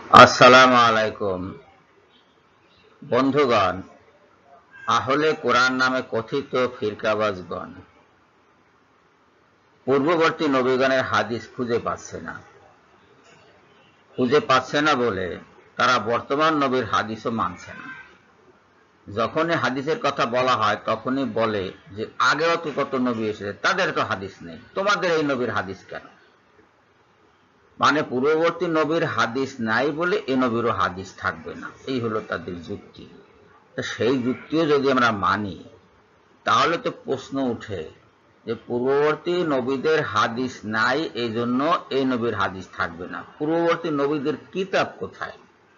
আসসালামু আলাইকুম বন্ধুগণ। আহলে কোরআন নামে কথিত ফিরকাবাজগণ পূর্ববর্তী নবীগণের হাদিস খুঁজে পাচ্ছে না বলে তারা বর্তমান নবীর হাদিসও মানছে না। যখনই হাদিসের কথা বলা হয় তখনই বলে যে আগেও তো কত নবী এসেছে, তাদের তো হাদিস নেই, তোমাদের এই নবীর হাদিস কেন? মানে পূর্ববর্তী নবীর হাদিস নাই বলে এ নবীরও হাদিস থাকবে না, এই হলো তাদের যুক্তি। সেই যুক্তিও যদি আমরা মানি তাহলে তো প্রশ্ন উঠে যে পূর্ববর্তী নবীদের হাদিস নাই, এই জন্য এই নবীর হাদিস থাকবে না। পূর্ববর্তী নবীদের কিতাব কোথায়?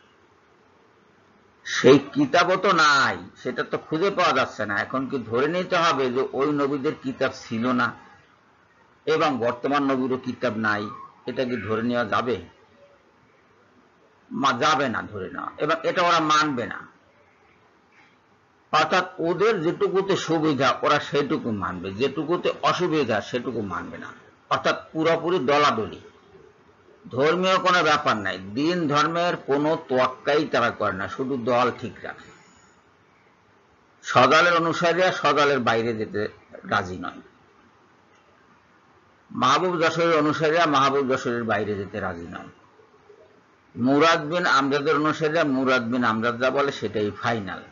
সেই কিতাবও তো নাই, সেটা তো খুঁজে পাওয়া যাচ্ছে না। এখন কি ধরে নিতে হবে যে ওই নবীদের কিতাব ছিল না এবং বর্তমান নবীরও কিতাব নাই? এটা কি ধরে নেওয়া যাবে? যাবে না ধরে নেওয়া, এবং এটা ওরা মানবে না। অর্থাৎ ওদের যেটুকুতে সুবিধা ওরা সেটুকু মানবে, যেটুকুতে অসুবিধা সেটুকু মানবে না। অর্থাৎ পুরোপুরি দলাদলি, ধর্মীয় কোনো ব্যাপার নাই, দিন ধর্মের কোনো তোয়াক্কাই তারা করে না, শুধু দল ঠিক রাখে। সদলের অনুসারীরা সদলের বাইরে যেতে রাজি নয়, মাহবুব যশোরের অনুসারীরা মাহবুব যশোরের বাইরে যেতে রাজি নয়, মুরাদ বিন আমজাদের অনুসারীরা মুরাদ বিন আমজাদ যা বলে সেটাই ফাইনাল।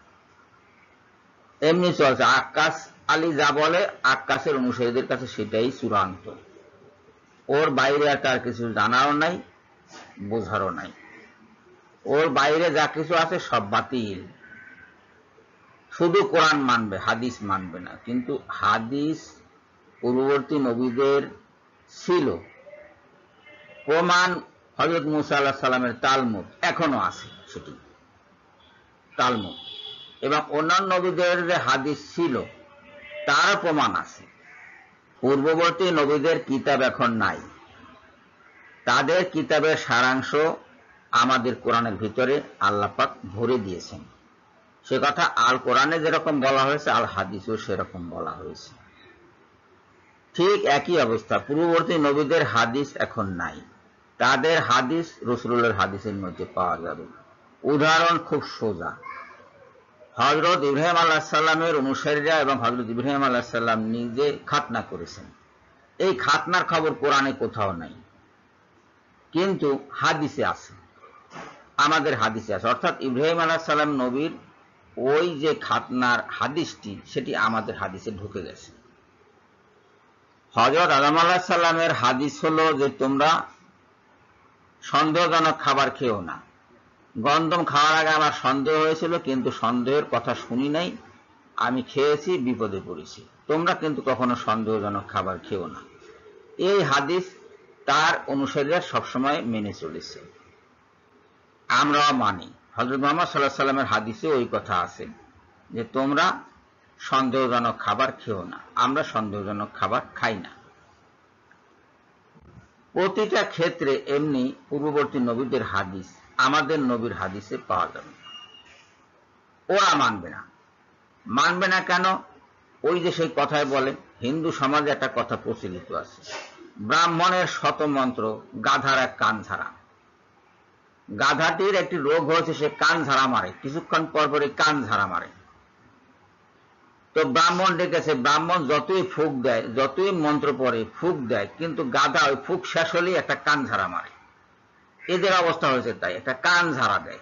এমনি চলছে। আক্কাস আলী যা বলে আক্কাসের অনুসারীদের কাছে সেটাই চূড়ান্ত, ওর বাইরে আর তার কিছু জানাও নাই, বোঝারও নাই। ওর বাইরে যা কিছু আছে সব বাতিল, শুধু কোরআন মানবে, হাদিস মানবে না। কিন্তু হাদিস পূর্ববর্তী নবীদের ছিল, প্রমাণ হযরত মুসা আলাইহিস সালামের তালমুদ এখনো আছে, সেটি তালমুদ, এবং অন্যান্য নবীদের যে হাদিস ছিল তার প্রমাণ আছে। পূর্ববর্তী নবীদের কিতাব এখন নাই, তাদের কিতাবের সারাংশ আমাদের কোরআনের ভিতরে আল্লাহ পাক ভরে দিয়েছেন। সে কথা আল কোরআনে যেরকম বলা হয়েছে আল হাদিসেও সেরকম বলা হয়েছে। ঠিক একই অবস্থা, পূর্ববর্তী নবীদের হাদিস এখন নাই, তাদের হাদিস রাসূলুল্লাহর হাদিসের মধ্যে পাওয়া যাবে। উদাহরণ খুব সোজা, হযরত ইব্রাহিম আলাইহিস সালামের অনুসারীরা এবং হযরত ইব্রাহিম আলাইহিস সালাম নিজে খাতনা করেছেন, এই খাতনার খবর কোরআনে কোথাও নাই, কিন্তু হাদিসে আছে, আমাদের হাদিসে আছে। অর্থাৎ ইব্রাহিম আলাইহিস সালাম নবীর ওই যে খাতনার হাদিসটি, সেটি আমাদের হাদিসে ঢুকে গেছে। হযরত আদম আলাইহিস সালামের হাদিস হলো যে তোমরা সন্দেহজনক খাবার খেও না। গন্ধম খাওয়ার আগে আমার সন্দেহ হয়েছিল, কিন্তু সন্দেহের কথা শুনি নাই, আমি খেয়েছি, বিপদে পড়েছি। তোমরা কিন্তু কখনো সন্দেহজনক খাবার খেও না। এই হাদিস তার অনুসারীরা সবসময় মেনে চলেছে, আমরাও মানি। হযরত মুহাম্মদ সাল্লাল্লাহু আলাইহি ওয়াসাল্লামের হাদিসে ওই কথা আছে যে তোমরা সন্দেহজনক খাবার খেও না, আমরা সন্দেহজনক খাবার খাই না। প্রতিটা ক্ষেত্রে এমনি পূর্ববর্তী নবীদের হাদিস আমাদের নবীর হাদিসে পাওয়া যাবে। ওরা মানবে না। মানবে না কেন? ওই যে সেই কথায় বলে, হিন্দু সমাজে একটা কথা প্রচলিত আছে, ব্রাহ্মণের শতমন্ত্র গাধার এক কান ঝাড়া। গাধাটির একটি রোগ হয়েছে, সে কান ঝাড়া মারে, কিছুক্ষণ পর পরে কান ঝাড়া মারে। তো ব্রাহ্মণ ডেকেছে, ব্রাহ্মণ যতই ফুক দেয়, যতই মন্ত্র পড়ে ফুক দেয়, কিন্তু গাধা ওই ফুক শেষ হলেই একটা কান ঝাড়া মারে। এদের অবস্থা হয়েছে তাই, একটা কান ঝাড়া দেয়।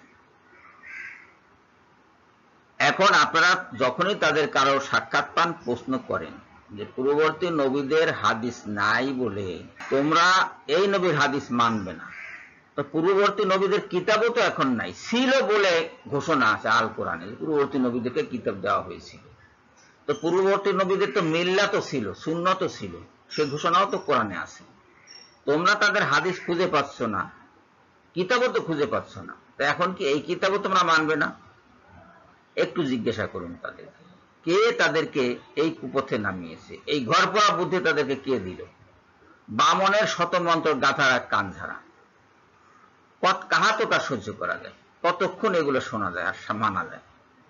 এখন আপনারা যখনই তাদের কারো সাক্ষাৎ পান প্রশ্ন করেন যে পূর্ববর্তী নবীদের হাদিস নাই বলে তোমরা এই নবীর হাদিস মানবে না, তো পূর্ববর্তী নবীদের কিতাবও তো এখন নাই, ছিল বলে ঘোষণা আছে আল কোরআনে, পূর্ববর্তী নবীদেরকে কিতাব দেওয়া হয়েছিল। তো পূর্ববর্তী নবীদের তো মিল্লাত ছিল, সুন্নত ছিল, সে ঘোষণাও তো কোরআনে আছে। তোমরা তাদের হাদিস খুঁজে পাচ্ছ না, কিতাবও তো খুঁজে পাচ্ছ না, তো এখন কি এই কিতাবও তোমরা মানবে না? একটু জিজ্ঞাসা করুন তাদেরকে, কে তাদেরকে এই কুপথে নামিয়েছে? এই ঘরপোয়া বুদ্ধি তাদেরকে কে দিল? বামনের শতমন্ত্র গাথার এক কান ঝাড়া, কাহা তো তা সহ্য করা যায়? কতক্ষণ এগুলো শোনা যায় আর মানা যায়?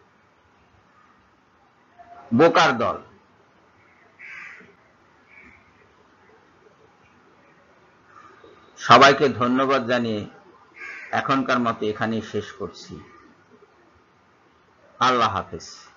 বোকার দল। সবাইকে ধন্যবাদ জানিয়ে এখনকার মতো এখানেই শেষ করছি। আল্লাহ হাফেজ।